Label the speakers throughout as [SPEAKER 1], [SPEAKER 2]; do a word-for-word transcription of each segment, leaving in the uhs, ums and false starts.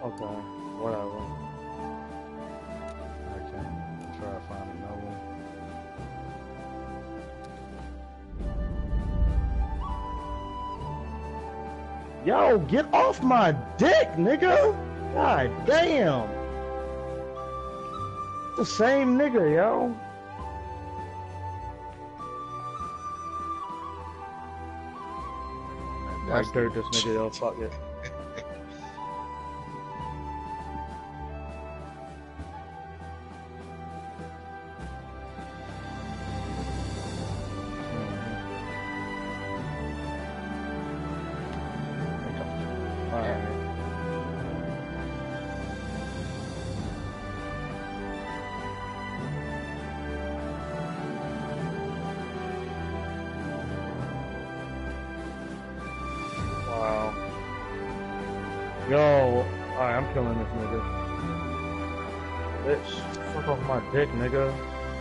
[SPEAKER 1] Okay, whatever.
[SPEAKER 2] I can try to find another one.
[SPEAKER 1] Yo, get off my dick, nigga! God damn! The same nigga, yo. I dirt this nigga, yo. Fuck it. Yo, alright, I'm killing this nigga. Bitch, fuck off my dick, nigga.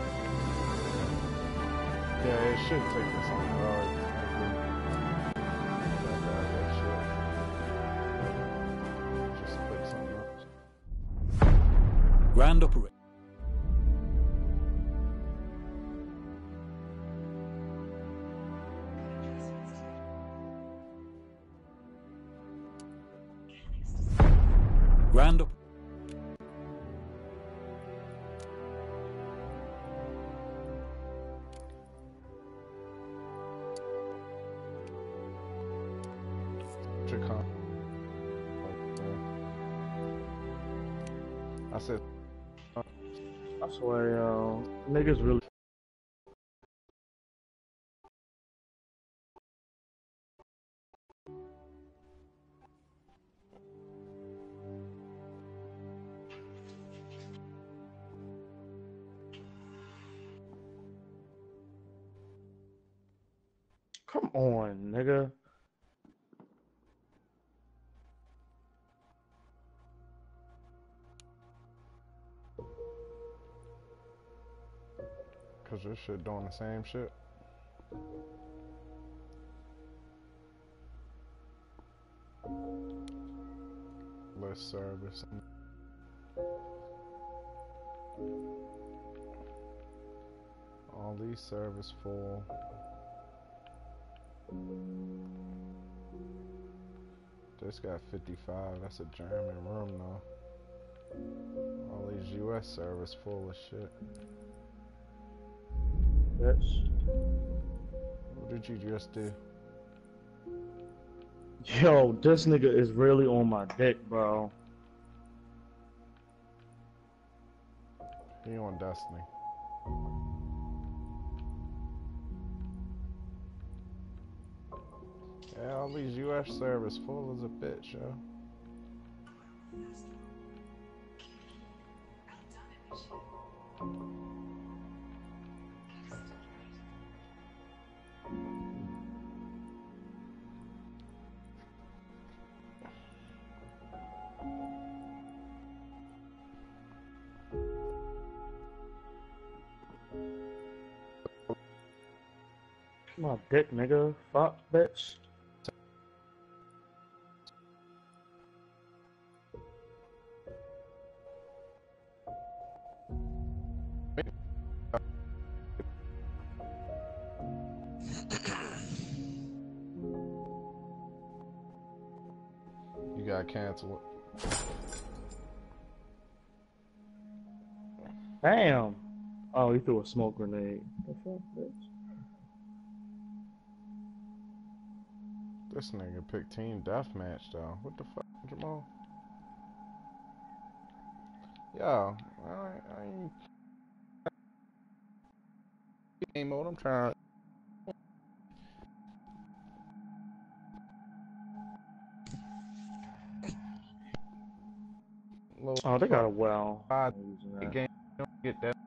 [SPEAKER 2] Yeah, it should take this on guard. Just put something else.
[SPEAKER 3] Grand operation. Grand op
[SPEAKER 2] I said,
[SPEAKER 1] I swear, yo, niggas really. Come on, nigga.
[SPEAKER 2] cause this shit doing the same shit. List service. All these service full. This got fifty-five. That's a German room though. All these U S service full of shit.
[SPEAKER 1] Bitch.
[SPEAKER 2] What did you just do?
[SPEAKER 1] Yo, this nigga is really on my dick, bro.
[SPEAKER 2] He on Destiny. Yeah, all these U S servers full as a bitch, yo.
[SPEAKER 1] My dick, nigga. Fuck, bitch.
[SPEAKER 2] You gotta cancel it.
[SPEAKER 1] Damn. Oh, he threw a smoke grenade. The fuck, bitch?
[SPEAKER 2] This nigga picked team deathmatch though. What the fuck, Jamal? Yo, I, I ain't game mode. I'm trying.
[SPEAKER 1] Oh, they got a well.
[SPEAKER 2] I game don't get that.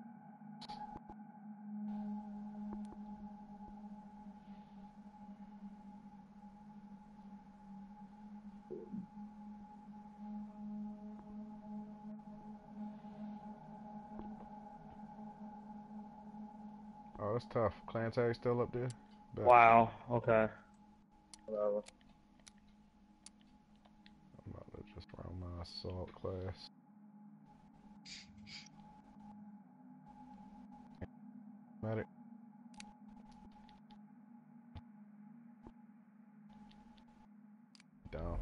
[SPEAKER 2] Oh, it's tough. Clan tag still up there? But
[SPEAKER 1] wow. Okay. Whatever.
[SPEAKER 2] I'm about to just round my assault class. Medic. Down.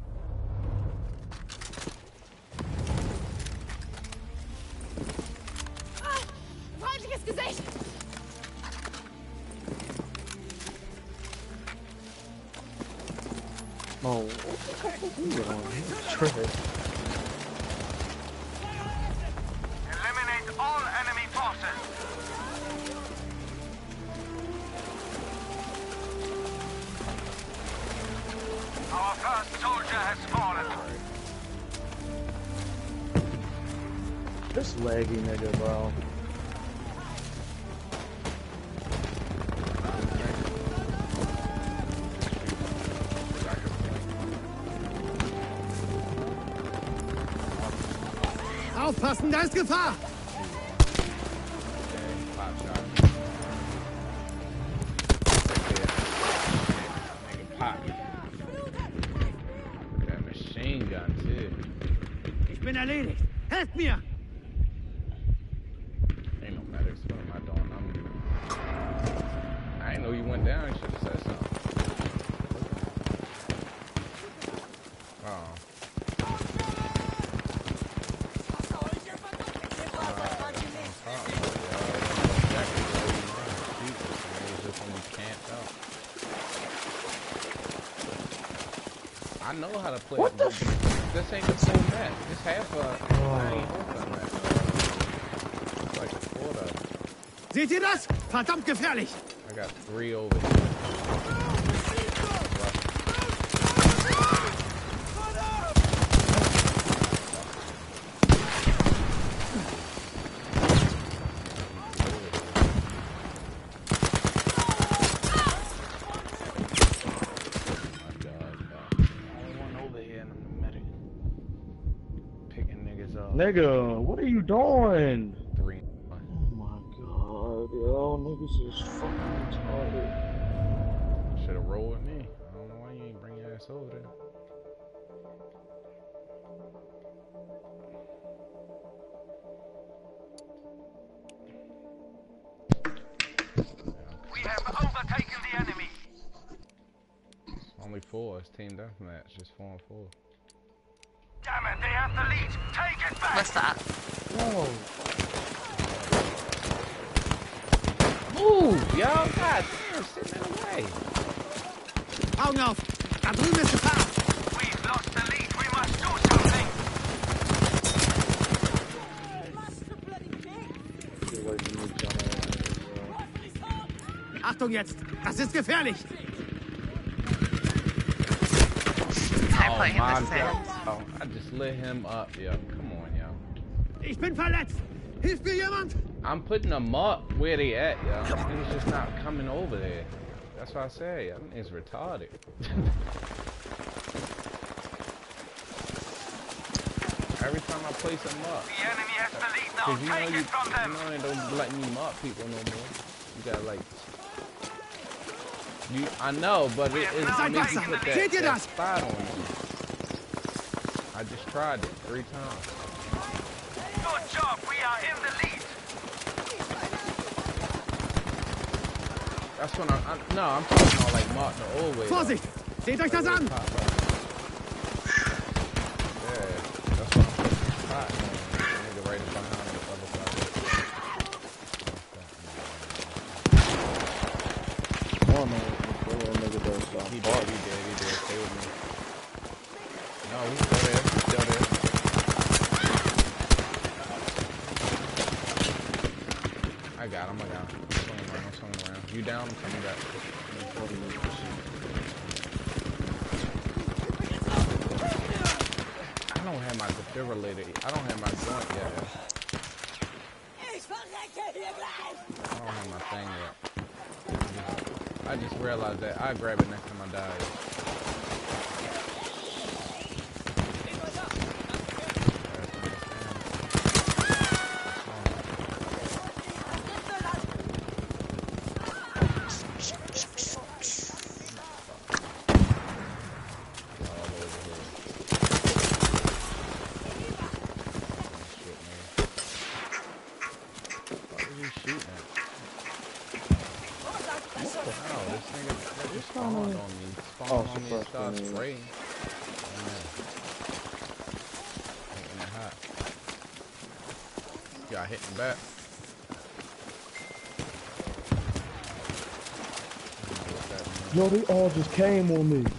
[SPEAKER 3] Ah, freundliches Gesicht!
[SPEAKER 1] Oh, what the fuck are you doing? Trash.
[SPEAKER 4] Eliminate all enemy forces. Our first soldier has fallen.
[SPEAKER 1] This laggy nigga, bro.
[SPEAKER 5] Aufpassen, da ist Gefahr! Ich bin erledigt! Helft mir!
[SPEAKER 2] Ain't no medics. What am I doing? I'm... I ain't know you went down. You should have said something. Oh. I know how to play.
[SPEAKER 1] What the?
[SPEAKER 2] This ain't the full map. This half a. Oh. I ain't open map. It's like a quarter.
[SPEAKER 5] Seht ihr das? Verdammt gefährlich!
[SPEAKER 2] I got three over here.
[SPEAKER 1] Nigga, what are you doing?
[SPEAKER 2] Three.
[SPEAKER 1] Oh my god, yo, niggas is fucking retarded.
[SPEAKER 2] Should've rolled with me. I don't know why you ain't bring your ass over there.
[SPEAKER 4] We have overtaken the enemy.
[SPEAKER 2] Only four. It's team deathmatch. Just four and four.
[SPEAKER 4] Damn it, they have the lead. Take it back.
[SPEAKER 3] What's that?
[SPEAKER 1] No.
[SPEAKER 2] Move, yo! God damn, sit in the way.
[SPEAKER 5] Augen auf! Da drüben ist Gefahr!
[SPEAKER 4] We've lost the lead. We must do something.
[SPEAKER 5] Achtung jetzt! Das ist gefährlich!
[SPEAKER 2] Oh my god. Oh, I just lit him up, yo. Come on, yo.
[SPEAKER 5] Ich bin verletzt! Hilft mir jemand?
[SPEAKER 2] I'm putting them up where they at, yo. He's just not coming over there. That's what I say. Yo. It's retarded. Every time I place them up.
[SPEAKER 4] The enemy has the lead now.
[SPEAKER 2] Cause you know
[SPEAKER 4] Take
[SPEAKER 2] you,
[SPEAKER 4] it from them.
[SPEAKER 2] you know they don't let me mop people no more. You gotta like. You, I know, but it, it
[SPEAKER 5] Seid
[SPEAKER 2] makes you
[SPEAKER 5] wachsam.
[SPEAKER 2] put that,
[SPEAKER 5] Seht ihr
[SPEAKER 2] that
[SPEAKER 5] das?
[SPEAKER 2] spot on you. I just tried it three times.
[SPEAKER 4] Good job. We are in the lead.
[SPEAKER 2] That's when I, I no, I'm talking about like Mark the old way.
[SPEAKER 5] Vorsicht! Seht euch das an!
[SPEAKER 2] Yeah, that's when I'm putting the spot on. Nigga right behind the other side.
[SPEAKER 1] Oh no, that nigga does stop.
[SPEAKER 2] He did, he did, he did. Stay with me. No, he's still there, he's still there. I got him, I got him. I'm swinging around, I'm swinging around. You down, I'm coming back. I don't have my defibrillator. I don't have my joint yet. I don't have my thing yet. I just realized that. I grab it next time I die. No, this nigga just spawned on me. Spawned
[SPEAKER 1] Oh,
[SPEAKER 2] on me and
[SPEAKER 1] suppressed
[SPEAKER 2] started
[SPEAKER 1] grenade.
[SPEAKER 2] spraying. Man. Making it hot. Got hitting back.
[SPEAKER 1] Yo, they all just came on me.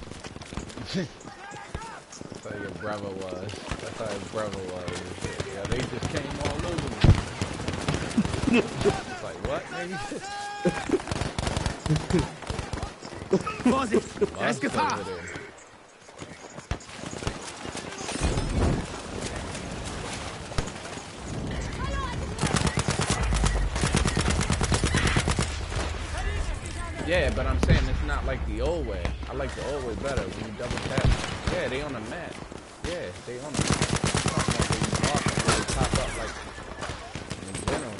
[SPEAKER 2] That's how your brother was. That's how his brother was. Yeah, they just came all over me. It's like, what, nigga?
[SPEAKER 5] Vorsicht! Da ist Gefahr!
[SPEAKER 2] Over there. Yeah, but I'm saying it's not like the old way. I like the old way better when you double tap. Yeah, they on the map. Yeah, they on the map. They pop up like in general.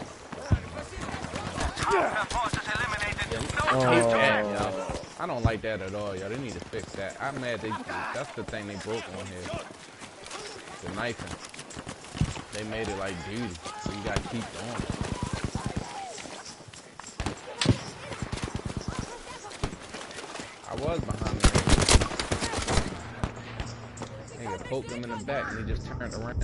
[SPEAKER 1] Oh.
[SPEAKER 2] Yeah, yo. I don't like that at all, yo. They need to fix that. I'm mad they that's the thing they broke on here. The knifing. They made it like duty. So you gotta keep going. I was behind the nigga poked him in the back and he just turned around.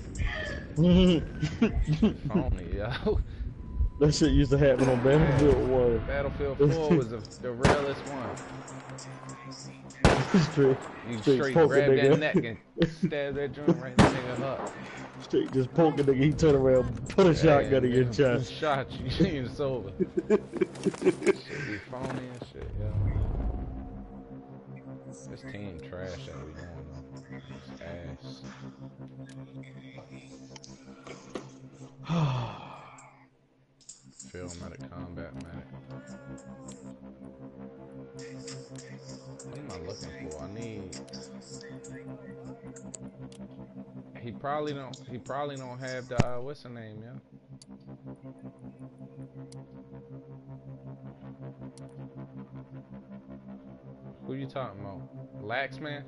[SPEAKER 2] Phony, yo.
[SPEAKER 1] That shit used to happen on Battlefield one.
[SPEAKER 2] Battlefield four was the, the realest one.
[SPEAKER 1] straight,
[SPEAKER 2] You
[SPEAKER 1] straight,
[SPEAKER 2] straight
[SPEAKER 1] poking
[SPEAKER 2] grab
[SPEAKER 1] nigga.
[SPEAKER 2] that neck and stab that joint right in the nigga up.
[SPEAKER 1] Straight just poking nigga. He turn around, put a shotgun in your chest.
[SPEAKER 2] Shot you, you ain't sober. Shit be phony and shit, yo. This team trash that we going though. It's ass. Field medic, combat medic. What am I looking for? I need. He probably don't. He probably don't have the. Uh, what's the name, yeah? Who you talking about? Lax man?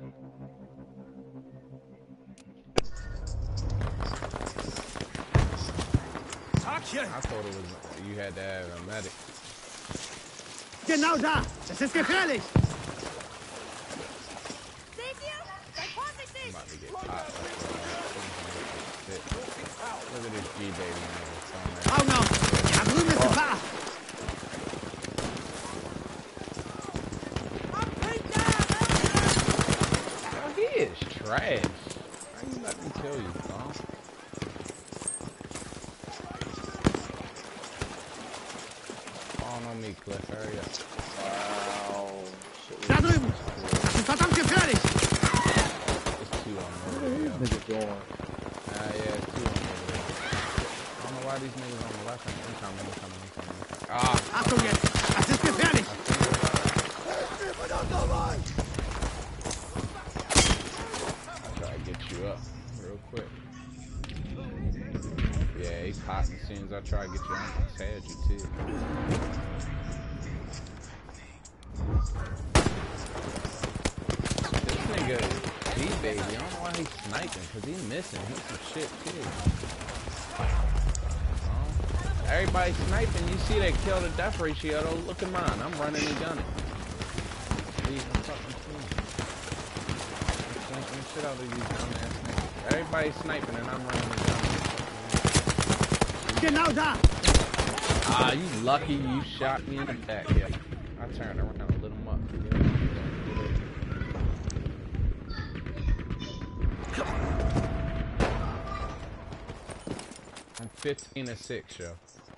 [SPEAKER 2] I thought it was you had to have a medic.
[SPEAKER 5] Genau da! Das ist gefährlich!
[SPEAKER 3] Seht ihr? Seid
[SPEAKER 2] I'm
[SPEAKER 3] vorsichtig!
[SPEAKER 2] about to get hot. Look at this G baby nigga.
[SPEAKER 5] Augen auf! Da drüben ist Gefahr!
[SPEAKER 2] Oh, he is trash. How you let me kill you, Tom? Spawn on me, Cliff. Hurry up.
[SPEAKER 1] Wow.
[SPEAKER 5] Da drüben! Das ist verdammt gefährlich!
[SPEAKER 2] There's two on over there, yo.
[SPEAKER 1] Nigga going.
[SPEAKER 2] Ah, yeah, it's two on over there. I don't know why these niggas on the left ain't incoming, incoming, incoming, incoming. Ah!
[SPEAKER 5] Achtung jetzt! Das ist gefährlich!
[SPEAKER 2] I'll try to get you up real quick. Yeah, he's hot as soon as I try to get you up. I tagged you too. This nigga, G-Baby, I don't know why he's sniping, because he's missing. He's some shit too. Oh. Everybody sniping, you see they kill the death ratio though. Look at mine, I'm running and gunning. Leave them fucking team. I'm sniping the shit out of these dumbass niggas. Everybody's sniping and I'm running and gunning.
[SPEAKER 5] Genau da!
[SPEAKER 2] Ah, you lucky you shot me in the back, yeah. I turned around and lit him up. I'm fifteen to six, yo.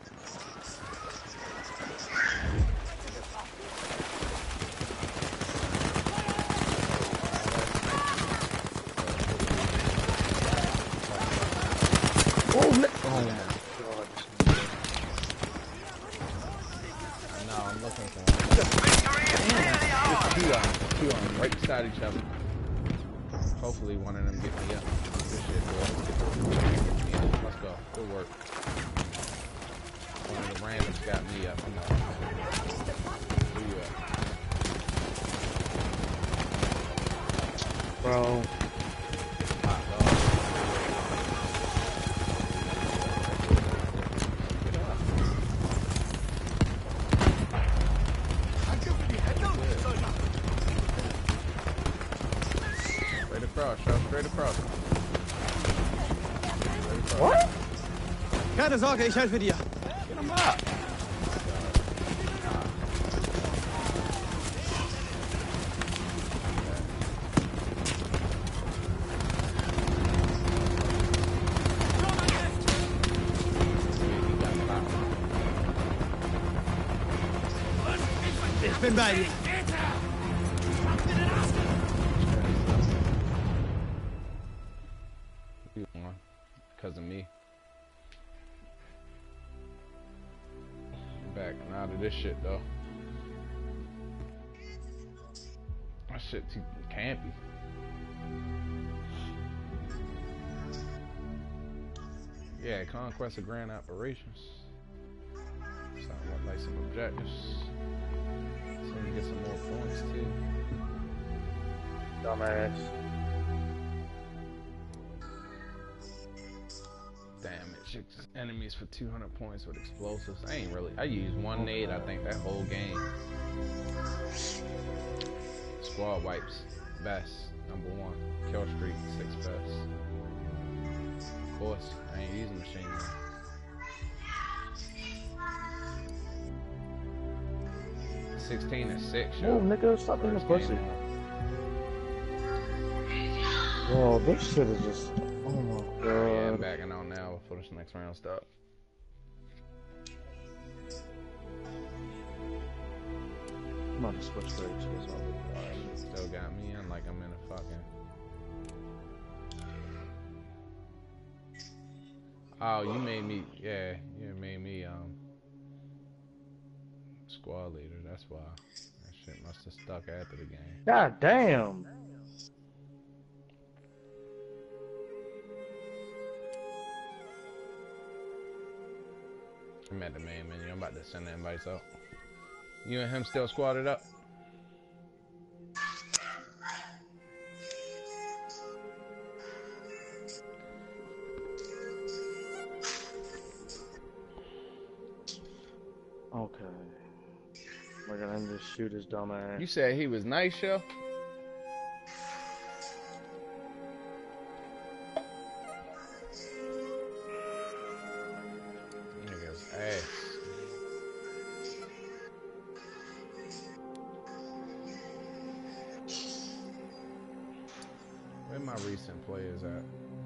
[SPEAKER 1] Oh, no. Oh,
[SPEAKER 2] No, I'm looking for one. Damn, two on, two on, right beside each other. Hopefully one of them get me up. Good shit, boy. Yeah, let's go. Good work. One of the randoms got me up. I'm not. Who you at?
[SPEAKER 1] bro.
[SPEAKER 2] Hot dog. across, Shell. Straight across. Straight across.
[SPEAKER 1] What?
[SPEAKER 5] Keine Sorge, ich helfe dir.
[SPEAKER 2] Get him up.
[SPEAKER 5] Ich bin bei dir.
[SPEAKER 2] You won. Because of me. Back out of this shit though. That shit too campy. Yeah, conquest of grand operations. Sound like some objectives. So we get some more points too.
[SPEAKER 1] Dumbass.
[SPEAKER 2] Damage enemies for two hundred points with explosives. I ain't really. I used one nade, I think, that whole game. Squad wipes. Best. Number one. Kill streak. Six best. Of course, I ain't using machine gun. sixteen and six, yo.
[SPEAKER 1] Oh, nigga, stop being a pussy. Bro, this shit is just. Oh my god.
[SPEAKER 2] Yeah, I'm backing on now before this next round stop.
[SPEAKER 1] I'm about to switch grades.
[SPEAKER 2] Still got me in like I'm in a fucking. Oh, you made me. Yeah, you made me um squad leader. That's why. That shit must have stuck after the game.
[SPEAKER 1] God damn.
[SPEAKER 2] I'm at the main menu. I'm about to send the invites out. You and him still squatted up?
[SPEAKER 1] Okay. We're gonna just shoot his dumb ass.
[SPEAKER 2] You said he was nice, yo? Nigga's ass. Where my recent players at?